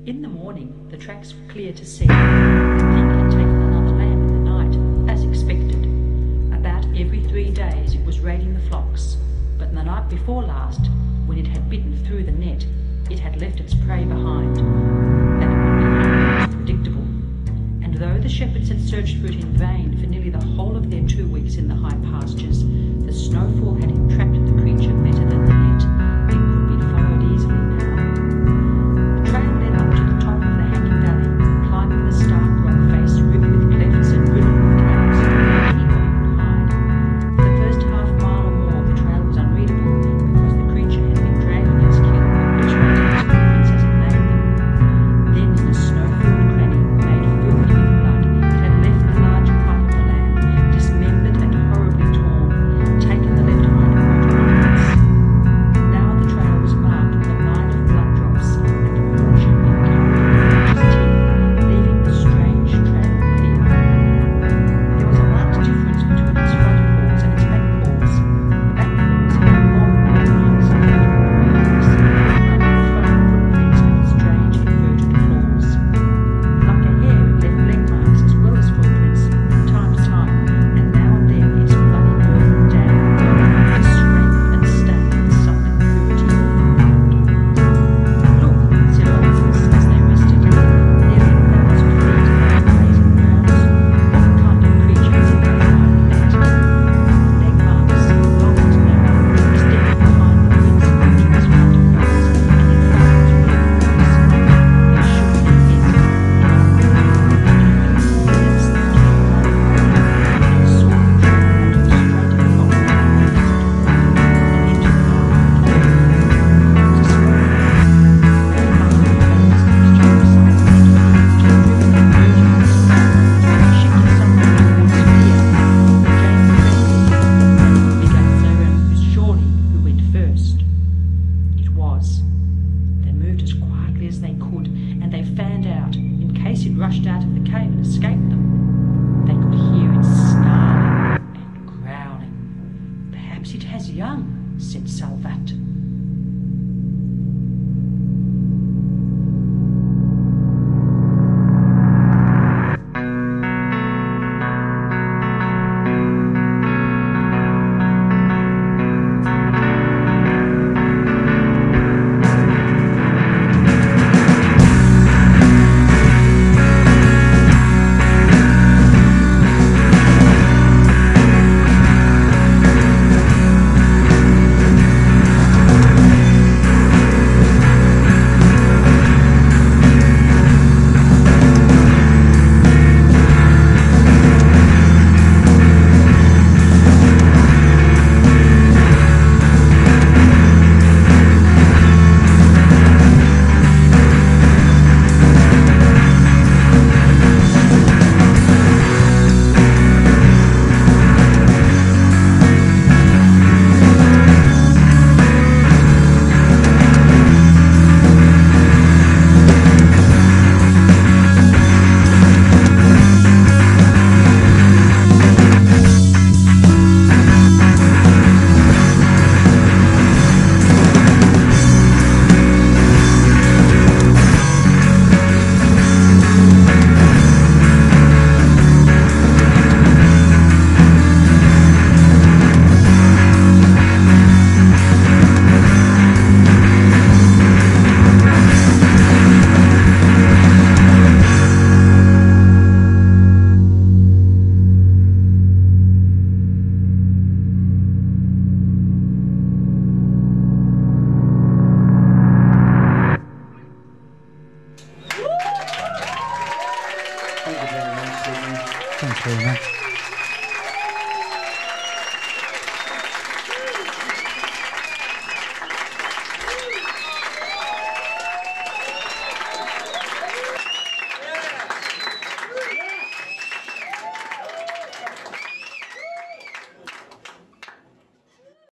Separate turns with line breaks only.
In the morning, the tracks were clear to see. The pig had taken another lamb in the night, as expected. About every 3 days it was raiding the flocks, but the night before last, when it had bitten through the net, it had left its prey behind. That it would be hungry was predictable, and though the shepherds had searched for it in vain for nearly the whole of their 2 weeks in the high pastures, the snowfall had entrapped the creature better than the net. It could be followed easily now. The trail led up to the top of the hanging valley, climbing the stark rock face ribbed with clefts and riddled with caves. Anyone could hide. For the first half mile or more, the trail was unreadable because the creature had been dragging its kill perpetuating to the princess of Maiden. Then, in a snow-filled cranny, made filthy with blood, it had left the larger part of the lamb, dismembered and horribly torn, taken the left hind quarter onwards. Now the trail was marked with a line of blood drops, and the haunch had been covered with the creature's teeth, leaving the strange trail clear. There was a marked difference between its front paws and its back paws. The back paws had long marks of vertical grooves, under the front footprints had strange inverted claws. Like a hare, it left leg marks as well as footprints from time to time, and now and then its bloody burden down to scrape and stab with something purity of the ground. "Look," said Oliver as they rested, "there are 1,000 feet of grazing grounds. What kind of creature is a leg mark that? Leg marks, long and narrow, extending behind the wings of creatures' front paws and in front of its rear paws. They shook their heads and rushed out of the cave and escaped them. They could hear it snarling and growling. "Perhaps it has young," said Salvat.
Thanks very much.